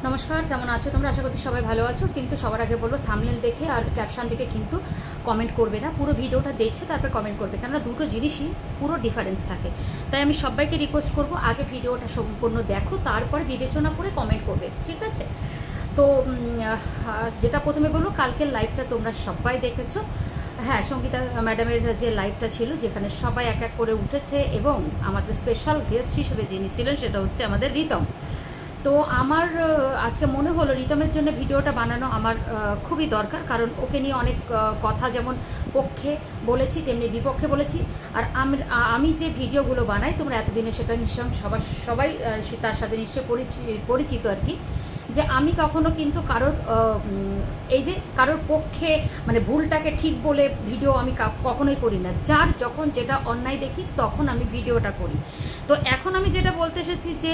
নমস্কার, কেমন আছো তোমরা? আশা করছি সবাই ভালো আছো। কিন্তু সবার আগে বলবো, থাম্বনেল দেখে আর ক্যাপশন দেখে কিন্তু কমেন্ট করবে না, পুরো ভিডিওটা দেখে তারপর কমেন্ট করবে, কেননা দুটো জিনিসই পুরো ডিফারেন্স থাকে। তাই আমি সবাইকে রিকোয়েস্ট করব, আগে ভিডিওটা সম্পূর্ণ দেখো, তারপরে বিবেচনা করে কমেন্ট করবে, ঠিক আছে? তো যেটা প্রথমে বলবো, কালকের লাইভটা তোমরা সবাই দেখেছো। হ্যাঁ, সঙ্গীতা ম্যাডামের যে লাইভটা ছিল, যেখানে সবাই এক এক করে উঠেছে এবং আমাদের স্পেশাল গেস্ট হিসেবে যিনি ছিলেন সেটা হচ্ছে আমাদের রিতম। তো আমার আজকে মনে হলো রিতমের জন্য ভিডিওটা বানানো আমার খুবই দরকার, কারণ ওকে নিয়ে অনেক কথা যেমন পক্ষে বলেছি তেমনি বিপক্ষে বলেছি। আর আমি যে ভিডিওগুলো বানাই, তোমরা এতদিনে সেটা নিশ্চয় সবাই তার সাথে নিশ্চয়ই পরিচিত আর কি, যে আমি কখনো কিন্তু এই যে কারোর পক্ষে মানে ভুলটাকে ঠিক বলে ভিডিও আমি কখনোই করি না। যার যখন যেটা অন্যায় দেখি তখন আমি ভিডিওটা করি। তো এখন আমি যেটা বলতে এসেছি যে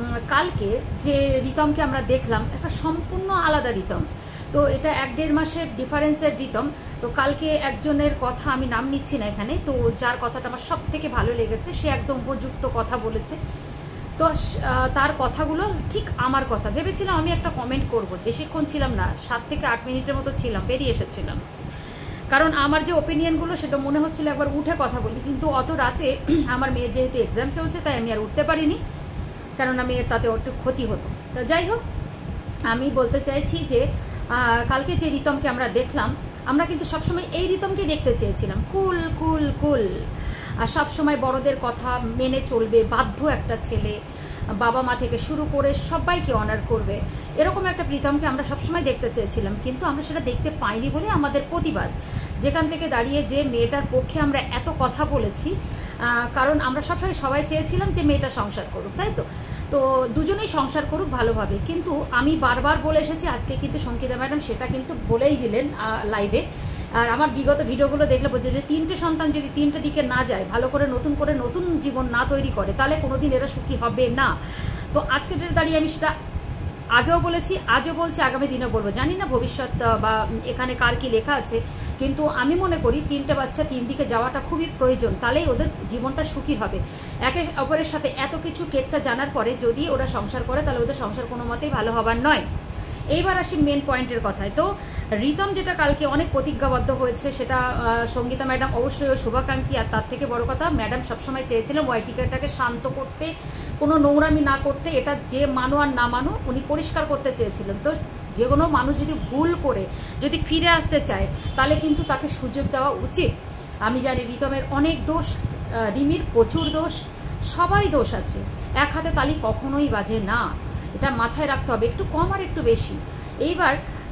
কালকে যে রিতমকে আমরা দেখলাম, একটা সম্পূর্ণ আলাদা রিতম। তো এটা 1-1.5 মাসের ডিফারেন্সের রিতম। তো কালকে একজনের কথা আমি নাম নিচ্ছি না এখানে, তো যার কথাটা আমার সব থেকে ভালো লেগেছে, সে একদম উপযুক্ত কথা বলেছে। তো তার কথাগুলো ঠিক আমার কথা। ভেবেছিলাম আমি একটা কমেন্ট করব, বেশিক্ষণ ছিলাম না, 7 থেকে 8 মিনিটের মতো ছিলাম, বেরিয়ে এসেছিলাম। কারণ আমার যে ওপিনিয়নগুলো সেটা মনে হচ্ছিলো একবার উঠে কথা বলি, কিন্তু অত রাতে আমার মেয়ের যেহেতু এক্সাম চলছে তাই আমি আর উঠতে পারিনি, কেননা মেয়ের তাতে একটু ক্ষতি হতো। তো যাই হোক, আমি বলতে চাইছি যে কালকে যে রিতমকে আমরা দেখলাম, আমরা কিন্তু সবসময় এই রিতমকে দেখতে চেয়েছিলাম, কুল কুল কুল, আর সবসময় বড়দের কথা মেনে চলবে, বাধ্য একটা ছেলে, বাবা মা থেকে শুরু করে সবাইকে অনার করবে, এরকম একটা প্রীতমকে আমরা সবসময় দেখতে চেয়েছিলাম। কিন্তু আমরা সেটা দেখতে পাইনি বলে আমাদের প্রতিবাদ। যেখান থেকে দাঁড়িয়ে যে মেয়েটার পক্ষে আমরা এত কথা বলেছি, কারণ আমরা সবাই চেয়েছিলাম যে মেয়েটা সংসার করুক, তাই তো? তো দুজনেই সংসার করুক ভালোভাবে। কিন্তু আমি বারবার বলে এসেছি, আজকে কিন্তু সঙ্গীতা ম্যাডাম সেটা কিন্তু বলেই দিলেন লাইভে। আর আমার বিগত ভিডিওগুলো দেখলে বলছে যে 3টে সন্তান যদি 3টে দিকে না যায়, ভালো করে নতুন জীবন না তৈরি করে, তাহলে কোনোদিন এরা সুখী হবে না। তো আজকে দাঁড়িয়ে আমি সেটা আগেও বলেছি, আজও বলছি, আগামী দিনেও বলবো। জানি না ভবিষ্যৎ বা এখানে কার কী লেখা আছে, কিন্তু আমি মনে করি 3টে বাচ্চা 3 দিকে যাওয়াটা খুবই প্রয়োজন, তাহলেই ওদের জীবনটা সুখী হবে। একে অপরের সাথে এত কিছু কেচ্ছা জানার পরে যদি ওরা সংসার করে, তাহলে ওদের সংসার কোনো মতেই ভালো হবার নয়। এইবার আসি মেন পয়েন্টের কথায়। তো রিতম যেটা কালকে অনেক প্রতিজ্ঞাবদ্ধ হয়েছে, সেটা সঙ্গীতা ম্যাডাম অবশ্যই শুভাকাঙ্ক্ষী। আর তার থেকে বড় কথা, ম্যাডাম সবসময় চেয়েছিলেন ওয়াইটিকাটাকে শান্ত করতে, কোনো নোংরামি না করতে। এটা যে মানো আর না মানো, উনি পরিষ্কার করতে চেয়েছিলেন। তো যে কোনো মানুষ যদি ভুল করে যদি ফিরে আসতে চায়, তাহলে কিন্তু তাকে সুযোগ দেওয়া উচিত। আমি জানি রিতমের অনেক দোষ, রিমির প্রচুর দোষ, সবারই দোষ আছে। এক হাতে তালি কখনোই বাজে না, এটা মাথায় রাখতে হবে, একটু কম আর একটু বেশি। এইবার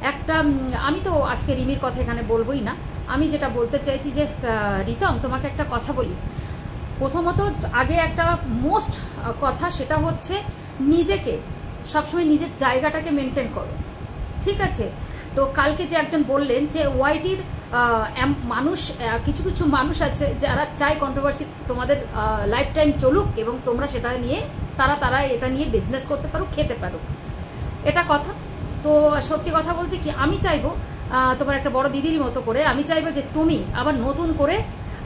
আমি তো আজকে রিমির কথা এখানে বলবোই না। আমি যেটা বলতে চাইছি যে রিতম, তোমাকে একটা কথা বলি। প্রথমত আগে একটা মোস্ট কথা, সেটা হচ্ছে নিজেকে সবসময় নিজের জায়গাটাকে মেনটেন করো, ঠিক আছে? তো কালকে যে একজন বললেন যে ওয়াইটির মানুষ, কিছু কিছু মানুষ আছে যারা চায় কন্ট্রোভার্সি তোমাদের লাইফ টাইম চলুক এবং তোমরা সেটা নিয়ে তারা এটা নিয়ে বিজনেস করতে পারো, খেতে পারো, এটা কথা। তো সত্যি কথা বলতে কি, আমি চাইবো তোমার একটা বড় দিদির মতো করে, আমি চাইবো যে তুমি আবার নতুন করে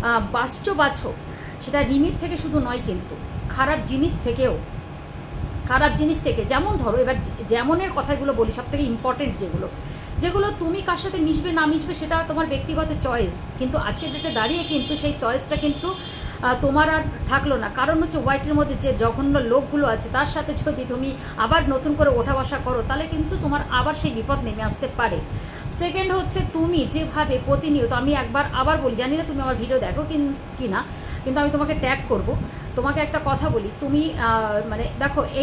বাছো। সেটা রিমির থেকে শুধু নয়, কিন্তু খারাপ জিনিস থেকে, যেমন ধরো এবার যেমনের কথাগুলো বলি, সব থেকে ইম্পর্টেন্ট যেগুলো তুমি কার সাথে মিশবে না মিশবে সেটা তোমার ব্যক্তিগত চয়েস, কিন্তু আজকের ডেটে দাঁড়িয়ে কিন্তু সেই চয়েসটা কিন্তু তোমার আর থাকলো না। কারণ হচ্ছে ওয়াইটির মধ্যে যে জঘন্য লোকগুলো আছে, তার সাথে যদি তুমি আবার নতুন করে ওঠা বসা করো, তাহলে কিন্তু তোমার আবার সেই বিপদ নেমে আসতে পারে। সেকেন্ড হচ্ছে, তুমি যেভাবে প্রতিনিয়ত, আমি আবার বলি, জানি না তুমি আমার ভিডিও দেখো কি না, কিন্তু আমি তোমাকে ট্যাগ করব। তোমাকে একটা কথা বলি, তুমি মানে দেখো এই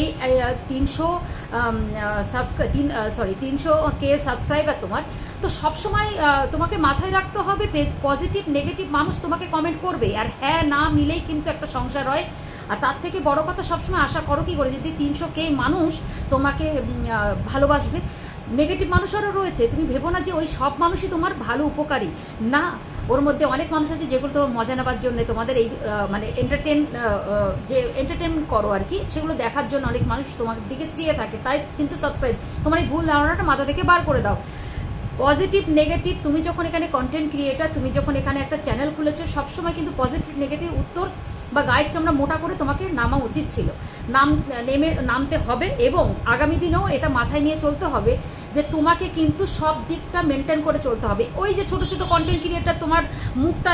300K সাবস্ক্রাইবার তোমার, তো সবসময় তোমাকে মাথায় রাখতে হবে পজিটিভ নেগেটিভ মানুষ তোমাকে কমেন্ট করবে, আর হ্যাঁ না মিলেই কিন্তু একটা সংসার হয়। আর তার থেকে বড় কথা, সবসময় আশা করো কি করে, যদি 300K মানুষ তোমাকে ভালোবাসবে। নেগেটিভ মানুষেরও রয়েছে, তুমি ভেবো না যে ওই সব মানুষই তোমার ভালো উপকারী না। ওর মধ্যে অনেক মানুষ আছে যেগুলো তোমার মজা নেবার জন্য, তোমাদের এই মানে এন্টারটেন করো আর কি, সেগুলো দেখার জন্য অনেক মানুষ তোমার দিকে চেয়ে থাকে, তাই কিন্তু সাবস্ক্রাইব। তোমার এই ভুল ধারণাটা মাথা থেকে বার করে দাও। পজিটিভ নেগেটিভ, তুমি যখন এখানে কন্টেন্ট ক্রিয়েটার, তুমি যখন এখানে একটা চ্যানেল খুলেছো, সবসময় কিন্তু পজিটিভ নেগেটিভ উত্তর বা গায়ের চামড়া মোটা করে তোমাকে নামা উচিত ছিল, নামতে হবে। এবং আগামী দিনেও এটা মাথায় নিয়ে চলতে হবে যে তোমাকে কিন্তু সব দিকটা মেনটেন করে চলতে হবে। ওই যে ছোট ছোট কন্টেন্ট ক্রিয়েটার তোমার মুখটা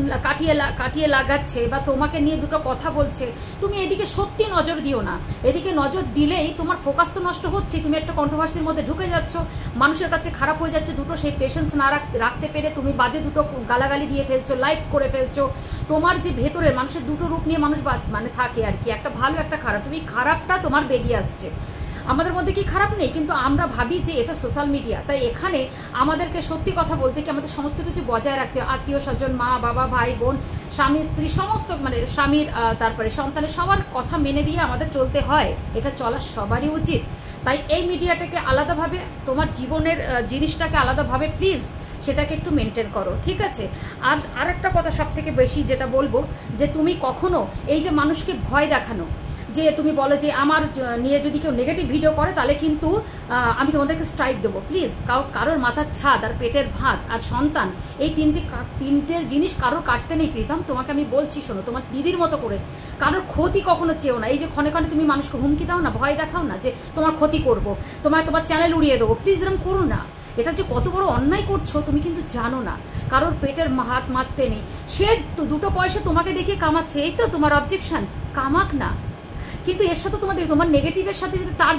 কাটিয়ে লাগাচ্ছে বা তোমাকে নিয়ে দুটো কথা বলছে, তুমি এদিকে সত্যি নজর দিও না। এদিকে নজর দিলেই তোমার ফোকাস তো নষ্ট হচ্ছে, তুমি একটা কন্ট্রোভার্সির মধ্যে ঢুকে যাচ্ছ, মানুষের কাছে খারাপ হয়ে যাচ্ছে, দুটো সেই পেশেন্স না রাখতে পেরে তুমি বাজে দুটো গালাগালি দিয়ে ফেলছো, লাইভ করে ফেলছো। তোমার যে ভেতরের মানুষের দুটো রূপ নিয়ে মানুষ মানে থাকে আর কি, একটা ভালো একটা খারাপ, তুমি খারাপটা তোমার বেরিয়ে আসছে। আমাদের মধ্যে কি খারাপ নেই, কিন্তু আমরা ভাবি যে এটা সোশ্যাল মিডিয়া, তাই এখানে আমাদেরকে সত্যি কথা বলতে কি আমাদের সমস্ত কিছু বজায় রাখতে, আত্মীয় স্বজন, মা বাবা, ভাই বোন, স্বামী স্ত্রী, সমস্ত মানে স্বামীর তারপরে সন্তানের সবার কথা মেনে দিয়ে আমাদের চলতে হয়, এটা চলা সবারই উচিত। তাই এই মিডিয়াটাকে আলাদাভাবে, তোমার জীবনের জিনিসটাকে আলাদাভাবে প্লিজ সেটাকে একটু মেনটেন করো, ঠিক আছে? আর আরেকটা কথা সব থেকে বেশি যেটা বলবো, যে তুমি কখনো এই যে মানুষকে ভয় দেখানো, যে তুমি বলো যে আমার নিয়ে যদি কেউ নেগেটিভ ভিডিও করে তাহলে কিন্তু আমি তোমাদেরকে স্ট্রাইক দেবো, প্লিজ কারোর মাথার ছাদ আর পেটের ভাত আর সন্তান, এই তিনটে জিনিস কারোর কাটতে নেই প্রীতম। তোমাকে আমি বলছি, শোনো, তোমার দিদির মতো করে কারোর ক্ষতি কখনো চেও না। এই যে ক্ষণে ক্ষণে তুমি মানুষকে হুমকি দাও না, ভয় দেখাও না যে তোমার ক্ষতি করবো, তোমার চ্যানেল উড়িয়ে দেবো, প্লিজ এরকম করো না। এটা যে কত বড় অন্যায় করছো তুমি কিন্তু জানো না। কারোর পেটের হাত মারতে নেই, সে দুটো পয়সা তোমাকে দেখিয়ে কামাচ্ছে, এই তো তোমার অবজেকশন, কামাক না। কিন্তু এর সাথে তোমার নেগেটিভের সাথে যদি তার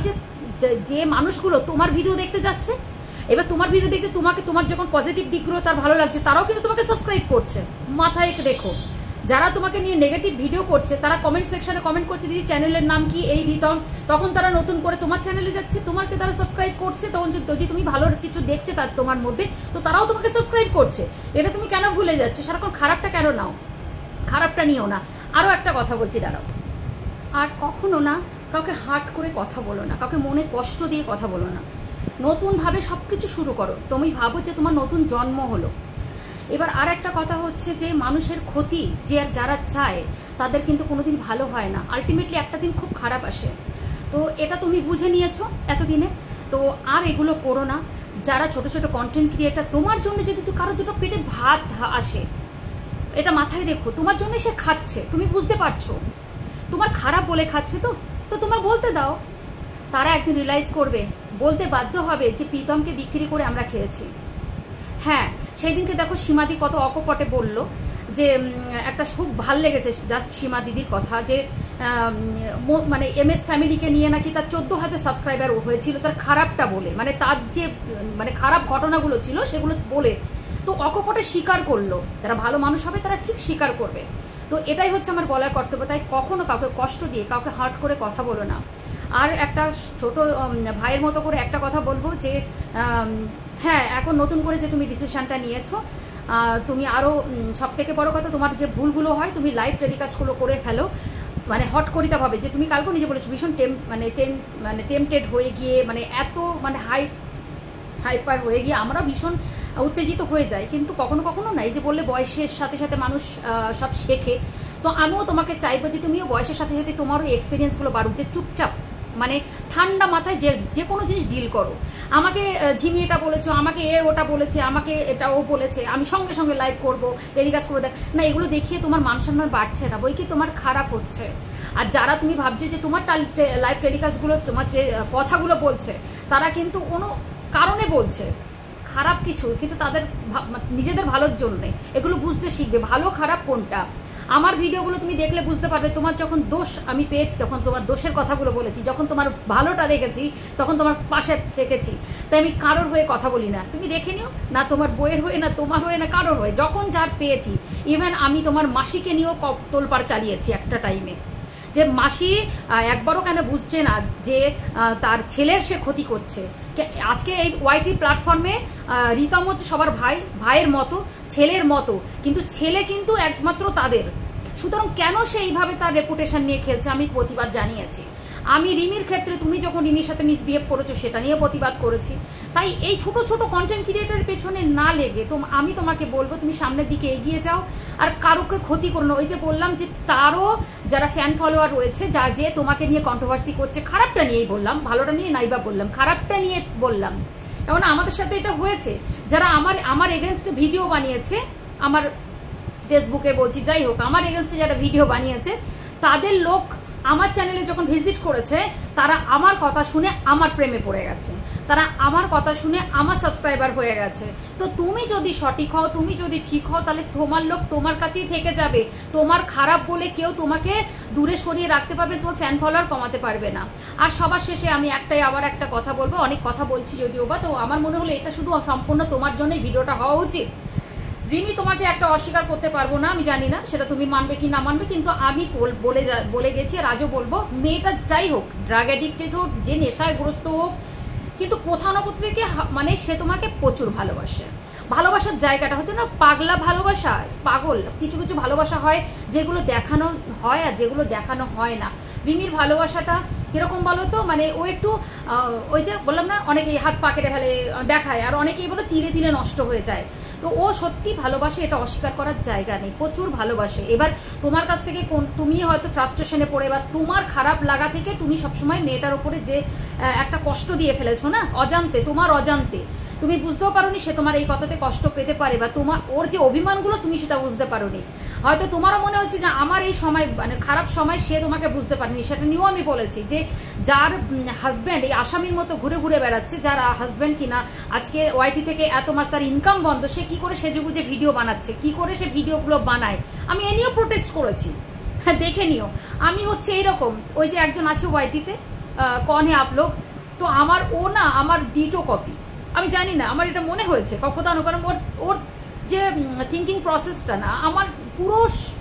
যে মানুষগুলো তোমার ভিডিও দেখতে যাচ্ছে, এবার তোমার ভিডিও দেখতে তোমার যখন পজিটিভ দিকগুলো তার ভালো লাগছে, তারাও কিন্তু তোমাকে সাবস্ক্রাইব করছে। মাথায় রেখো, যারা তোমাকে নিয়ে নেগেটিভ ভিডিও করছে তারা কমেন্ট সেকশনে কমেন্ট করছে, দিদি চ্যানেলের নাম কি, এই রিতম, তখন তারা নতুন করে তোমার চ্যানেলে যাচ্ছে, তোমাকে তারা সাবস্ক্রাইব করছে। তখন যদি তুমি ভালো কিছু দেখছে তার তোমার মধ্যে, তো তারাও তোমাকে সাবস্ক্রাইব করছে। এটা তুমি কেন ভুলে যাচ্ছে? সারাক্ষণ খারাপটা কেন নাও? খারাপটা নিও না। আরও একটা কথা বলছি, দাঁড়াও। আর কখনো না কাউকে হার্ট করে কথা বলো না, কাউকে মনে কষ্ট দিয়ে কথা বলো না। নতুনভাবে সব কিছু শুরু করো, তুমি ভাবো যে তোমার নতুন জন্ম হলো। এবার আর একটা কথা হচ্ছে যে মানুষের ক্ষতি যারা চায় তাদের কিন্তু কোনোদিন ভালো হয় না, আলটিমেটলি একটা দিন খুব খারাপ আসে। তো এটা তুমি বুঝে নিয়েছো এতদিনে, তো আর এগুলো করো না। যারা ছোট ছোট কন্টেন্ট ক্রিয়েটার, তোমার জন্য যদি কারো দুটো পেটে ভাত আসে, এটা মাথায় রেখো, তোমার জন্য সে খাচ্ছে, তুমি বুঝতে পারছো তোমার খারাপ বলে খাচ্ছে, তো তোমার বলতে দাও। তারা একদিন রিয়েলাইজ করবে, বলতে বাধ্য হবে যে প্রীতমকে বিক্রি করে আমরা খেয়েছি। হ্যাঁ, সেই দিনকে দেখো সীমাদি কত অকপটে বলল, যে একটা খুব ভাল লেগেছে জাস্ট সীমা দিদির কথা, যে মানে MS ফ্যামিলিকে নিয়ে নাকি তার 14,000 সাবস্ক্রাইবার হয়েছিল তার খারাপটা বলে, মানে তার যে মানে খারাপ ঘটনাগুলো ছিল সেগুলো বলে, তো অকপটে স্বীকার করলো। যারা ভালো মানুষ হবে তারা ঠিক স্বীকার করবে। তো এটাই হচ্ছে আমার বলার কর্তব্য। তাই কখনো কাউকে কষ্ট দিয়ে, কাউকে হার্ট করে কথা বলো না। আর একটা ছোট ভাইয়ের মতো করে একটা কথা বলবো, যে হ্যাঁ, এখন নতুন করে যে তুমি ডিসিশনটা নিয়েছো, তুমি আরও সবথেকে বড় কথা, তোমার যে ভুলগুলো হয় তুমি লাইভ টেলিকাস্টগুলো করে ফেলো, মানে হট করিতে হবে। যে তুমি কালকেও নিজে বলেছো ভীষণ টেম্পটেড হয়ে গিয়ে, মানে এত মানে হাইপার হয়ে গিয়ে আমরা ভীষণ উত্তেজিত হয়ে যাই। কিন্তু কখনো কখনো না, এই যে বললে বয়সের সাথে সাথে মানুষ সব শেখে, তো আমিও তোমাকে চাইবো যে তুমিও বয়সের সাথে সাথে তোমারও এক্সপিরিয়েন্সগুলো বাড়ুক, যে চুপচাপ মানে ঠান্ডা মাথায় যে কোনো জিনিস ডিল করো। আমাকে ঝিমি এটা বলেছো, আমাকে ওটা বলেছে, আমাকে এটা ও বলেছে, আমি সঙ্গে সঙ্গে লাইভ করবো, টেলিকাস্ট করে দেয় না, এগুলো দেখিয়ে তোমার মান সম্মান বাড়ছে না, বই কি তোমার খারাপ হচ্ছে। আর যারা তুমি ভাবছো যে তোমার লাইভ টেলিকাস্টগুলো তোমার যে কথাগুলো বলছে, তারা কিন্তু কোনো কারণে বলছে খারাপ কিছু, কিন্তু তাদের নিজেদের ভালোর জন্যে। এগুলো বুঝতে শিখবে ভালো খারাপ কোনটা। আমার ভিডিওগুলো তুমি দেখলে বুঝতে পারবে, তোমার যখন দোষ আমি পেয়েছি তখন তোমার দোষের কথাগুলো বলেছি, যখন তোমার ভালোটা দেখেছি তখন তোমার পাশে থেকেছি। তাই আমি কারোর হয়ে কথা বলি না, তুমি দেখে নিও না, তোমার বইয়ের হয়ে না, তোমার হয়ে না, কারোর হয়ে। যখন যার পেয়েছি, ইভেন আমি তোমার মাসিকে নিয়েও তোলপাড় চালিয়েছি একটা টাইমে, যে মাসি একবারও কেন বুঝছে না যে তার ছেলের সে ক্ষতি করছে। আজকে এই ওয়াইটি প্ল্যাটফর্মে রিতম হচ্ছে সবার ভাইয়ের মতো, ছেলের মতো, কিন্তু ছেলে কিন্তু একমাত্র তাদের। সুতরাং কেন সে এইভাবে তার রেপুটেশন নিয়ে খেলছে, আমি প্রতিবাদ জানিয়েছি। আমি রিমির ক্ষেত্রে তুমি যখন রিমির সাথে মিসবিহেভ করেছো সেটা নিয়ে প্রতিবাদ করেছি। তাই এই ছোট ছোট কন্টেন্ট ক্রিয়েটারের পেছনে না লেগে আমি তোমাকে বলবো তুমি সামনের দিকে এগিয়ে যাও, আর কারোকে ক্ষতি করো না। ওই যে বললাম যে তারও যারা ফ্যান ফলোয়ার রয়েছে, যে তোমাকে নিয়ে কন্ট্রোভার্সি করছে, খারাপটা নিয়েই বললাম, ভালোটা নিয়ে নাইবা বললাম, খারাপটা নিয়ে বললাম। এমন আমাদের সাথে এটা হয়েছে, যারা আমার এগেনস্টে ভিডিও বানিয়েছে, আমার ফেসবুকে বলছি, যাই হোক, আমার এগেন্সটে যারা ভিডিও বানিয়েছে তাদের লোক আমার চ্যানেলে যখন ভিজিট করেছে তারা আমার কথা শুনে আমার প্রেমে পড়ে গেছে, তারা আমার কথা শুনে আমার সাবস্ক্রাইবার হয়ে গেছে। তো তুমি যদি সঠিক হও, তুমি যদি ঠিক হও, তাহলে তোমার লোক তোমার কাছেই থেকে যাবে। তোমার খারাপ বলে কেউ তোমাকে দূরে সরিয়ে রাখতে পারবে, তোমার ফ্যান ফলোয়ার কমাতে পারবে না। আর সবার শেষে আমি আবার একটা কথা বলবো, অনেক কথা বলছি যদিও বা, তো আমার মনে হলো এটা শুধু সম্পূর্ণ তোমার জন্যই ভিডিওটা হওয়া উচিত। রিমি, তোমাকে একটা অস্বীকার করতে পারবো না, আমি জানি না সেটা তুমি মানবে কি না মানবে, কিন্তু আমি বলে গেছি আর আজও বলবো, মেয়েটা যাই হোক, ড্রাগ অ্যাডিক্টেড হোক, যে নেশায় গ্রস্ত হোক, কিন্তু কোথাও না কোথাও থেকে মানে সে তোমাকে প্রচুর ভালোবাসে। ভালোবাসার জায়গাটা হচ্ছে না পাগলা ভালোবাসা, পাগল কিছু কিছু ভালোবাসা হয় যেগুলো দেখানো হয় আর যেগুলো দেখানো হয় না। রিমির ভালোবাসাটা কীরকম বলো তো, মানে ও একটু ওই যে বললাম না, অনেকেই হাত পা কেটে ফেলে দেখায়, আর অনেকেই বলো তিলে তিলে নষ্ট হয়ে যায়। তো ও সত্যি ভালোবাসে, এটা অস্বীকার করার জায়গা নেই, প্রচুর ভালোবাসে। এবার তোমার কাছ থেকে তুমি হয়তো ফ্রাস্ট্রেশনে পড়ে বা তোমার খারাপ লাগা থেকে তুমি সবসময় মেয়েটার ওপরে যে একটা কষ্ট দিয়ে ফেলেছো না, অজান্তে, তোমার অজান্তে তুমি বুঝতেও পারোনি সে তোমার এই কথাতে কষ্ট পেতে পারে, বা তোমার ওর যে অভিমানগুলো তুমি সেটা বুঝতে পারোনি। হয়তো তোমারও মনে হচ্ছে যে আমার এই সময় মানে খারাপ সময় সে তোমাকে বুঝতে পারেনি, সেটা নিয়েও আমি বলেছি যে যার হাজব্যান্ড এই আসামির মতো ঘুরে ঘুরে বেড়াচ্ছে, যার হাজব্যান্ড কিনা আজকে ওয়াইটি থেকে এত মাস তার ইনকাম বন্ধ, সে কি করে সেজেগুজে ভিডিও বানাচ্ছে, কি করে সে ভিডিওগুলো বানায়, আমি এ নিয়েও প্রোটেস্ট করেছি। হ্যাঁ, দেখে নিও। আমি হচ্ছে এইরকম, ওই যে একজন আছে ওয়াইটিতে কন হে আপলোক, তো আমার ও না আমার ডিটো কপি। আমি জানি না, আমার এটা মনে হয়েছে কখনো, কারণ ওর যে থিঙ্কিং প্রসেসটা না আমার পুরো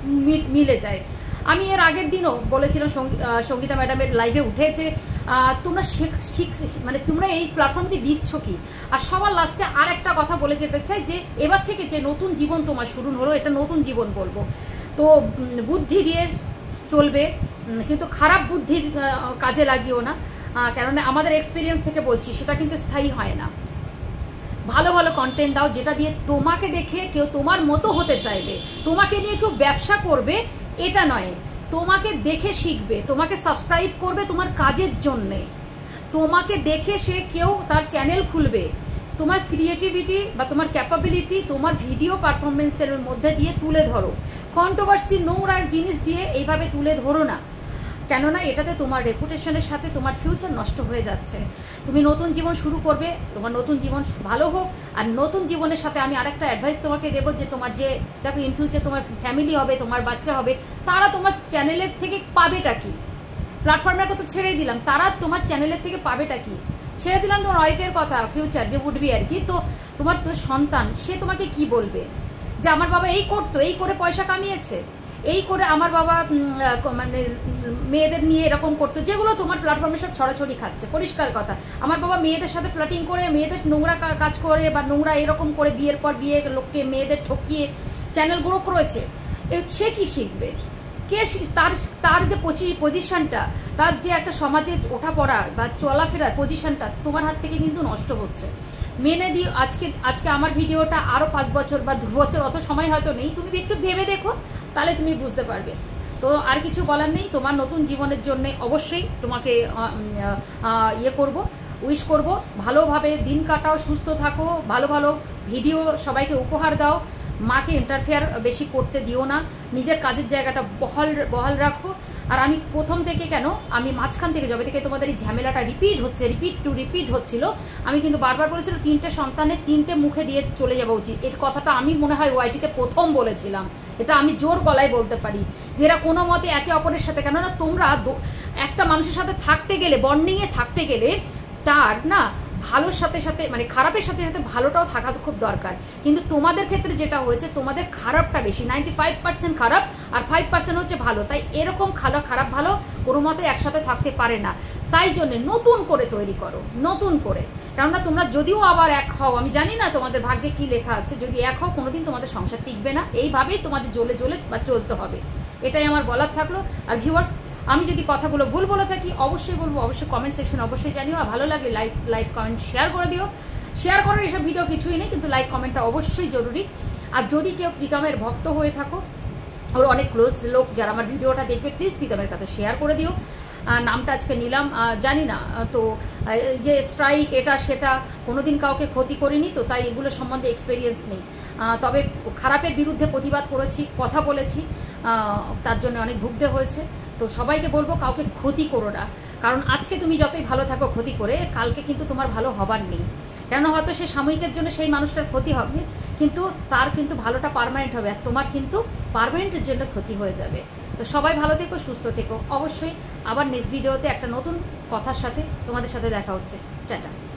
মিলে যায়। আমি এর আগের দিনও বলেছিলাম সঙ্গীতা ম্যাডামের লাইভে উঠেছে, তোমরা মানে তোমরা এই প্ল্যাটফর্মটি দিচ্ছ কি। আর সবার লাস্টে আর একটা কথা বলে যেতে চাই যে এবার থেকে যে নতুন জীবন তোমার শুরু হলো, এটা নতুন জীবন বলবো, তো বুদ্ধি দিয়ে চলবে, কিন্তু খারাপ বুদ্ধির কাজে লাগিও না, কেননা আমাদের এক্সপিরিয়েন্স থেকে বলছি সেটা কিন্তু স্থায়ী হয় না। ভালো ভালো কন্টেন্ট দাও, যেটা দিয়ে তোমাকে দেখে কেউ তোমার মতো হতে চাইবে, তোমাকে নিয়ে কেউ ব্যবসা করবে এটা নয়, তোমাকে দেখে শিখবে, তোমাকে সাবস্ক্রাইব করবে তোমার কাজের জন্যে, তোমাকে দেখে সে কেউ তার চ্যানেল খুলবে। তোমার ক্রিয়েটিভিটি বা তোমার ক্যাপাবিলিটি তোমার ভিডিও পারফরমেন্সের মধ্যে দিয়ে তুলে ধরো, কন্ট্রোভার্সি নোংরা জিনিস দিয়ে এইভাবে তুলে ধরো না, কেননা এটাতে তোমার রেপুটেশনের সাথে তোমার ফিউচার নষ্ট হয়ে যাচ্ছে। তুমি নতুন জীবন শুরু করবে, তোমার নতুন জীবন ভালো হোক। আর নতুন জীবনের সাথে আমি আরেকটা অ্যাডভাইস তোমাকে দেবো, যে তোমার যে দেখো ইন ফিউচার তোমার ফ্যামিলি হবে, তোমার বাচ্চা হবে, তারা তোমার চ্যানেলের থেকে পাবেটা কি? প্ল্যাটফর্মের কথা ছেড়ে দিলাম, তারা তোমার চ্যানেলের থেকে পাবেটা কি? ছেড়ে দিলাম তোমার ওয়াইফের কথা, ফিউচার যে উঠবি আর কি, তো তোমার তো সন্তান, সে তোমাকে কি বলবে যে আমার বাবা এই করতো, এই করে পয়সা কামিয়েছে, এই করে আমার বাবা মানে মেয়েদের নিয়ে এরকম করতো, যেগুলো তোমার প্ল্যাটফর্মে সব ছড়াছড়ি খাচ্ছে। পরিষ্কার কথা, আমার বাবা মেয়েদের সাথে ফ্লার্টিং করে, মেয়েদের নোংরা কাজ করে বা নোংরা এরকম করে বিয়ের পর বিয়ে লোককে মেয়েদের ঠকিয়ে চ্যানেল গ্রো করেছে, সে কি শিখবে? কে তার যে পজিশনটা, তার যে একটা সমাজে ওঠাপড়া বা চলাফেরার পজিশনটা তোমার হাত থেকে কিন্তু নষ্ট হচ্ছে। মেনে দিও, আজকে আমার ভিডিওটা আরও 5 বছর বা 2 বছর, অত সময় হয়তো নেই, তুমি একটু ভেবে দেখো, তাহলে তুমি বুঝতে পারবে। তো আর কিছু বলার নেই, তোমার নতুন জীবনের জন্য অবশ্যই তোমাকে ইয়ে করব, উইশ করব, ভালোভাবে দিন কাটাও, সুস্থ থাকো, ভালো ভালো ভিডিও সবাইকে উপহার দাও, মাকে ইন্টারফেয়ার বেশি করতে দিও না, নিজের কাজের জায়গাটা বহাল রাখো। আর আমি প্রথম থেকে কেন, আমি মাঝখান থেকে যবে থেকে তোমাদের এই ঝামেলাটা রিপিট হচ্ছিল, আমি কিন্তু বারবার বলেছিল 3টে সন্তানের 3টে মুখে দিয়ে চলে যাওয়া উচিত। এর কথাটা আমি মনে হয় ওয়াইটিতে প্রথম বলেছিলাম, এটা আমি জোর গলায় বলতে পারি, যেটা কোনো মতে একে অপরের সাথে, কেননা তোমরা একটা মানুষের সাথে থাকতে গেলে, বন্ডিংয়ে থাকতে গেলে তার না ভালোর সাথে সাথে মানে খারাপের সাথে সাথে ভালোটাও থাকা তো খুব দরকার। কিন্তু তোমাদের ক্ষেত্রে যেটা হয়েছে, তোমাদের খারাপটা বেশি, 95% খারাপ আর 5% হচ্ছে ভালো। তাই এরকম খারাপ ভালো কোনো মতে একসাথে থাকতে পারে না। তাই জন্যে নতুন করে তৈরি করো, নতুন করে, কেননা তোমরা যদিও আবার এক হও, আমি জানি না তোমাদের ভাগ্যে কি লেখা আছে, যদি এক হও কোনোদিন তোমাদের সংসার টিকবে না, এইভাবেই তোমাদের জ্বলে বা চলতে হবে। এটাই আমার বলার থাকলো। আর ভিউয়ার্স, আমি যদি কথাগুলো ভুল বলে থাকি অবশ্যই বলবো, অবশ্যই কমেন্ট সেকশন অবশ্যই জানিও। আর ভালো লাগলে লাইক কমেন্ট শেয়ার করে দিও। শেয়ার করার এসব ভিডিও কিছুই নেই, কিন্তু লাইক কমেন্টটা অবশ্যই জরুরি। আর যদি কেউ প্রীতমের ভক্ত হয়ে থাকো, ওর অনেক ক্লোজ লোক যারা আমার ভিডিওটা দেখবে, প্লিজ প্রীতমের কাছে শেয়ার করে দিও। নামটা আজকে নিলাম, জানি না তো যে স্ট্রাইক এটা সেটা কোনোদিন কাউকে ক্ষতি করিনি, তো তাই এগুলো সম্বন্ধে এক্সপিরিয়েন্স নেই। তবে খারাপের বিরুদ্ধে প্রতিবাদ করেছি, কথা বলেছি, তার জন্য অনেক ভুগতে হয়েছে। তো সবাইকে বলবো কাউকে ক্ষতি করো না, কারণ আজকে তুমি যতই ভালো থাকো ক্ষতি করে, কালকে কিন্তু তোমার ভালো হবার নেই। কেন হয়তো সে সাময়িকের জন্য সেই মানুষটার ক্ষতি হবে, কিন্তু তার কিন্তু ভালোটা পার্মানেন্ট হবে, আর তোমার কিন্তু পার্মানেন্টের জন্য ক্ষতি হয়ে যাবে। তো সবাই ভালো থেকো, সুস্থ থেকো। অবশ্যই আবার নেক্সট ভিডিওতে একটা নতুন কথার সাথে তোমাদের সাথে দেখা হচ্ছে। টাটা।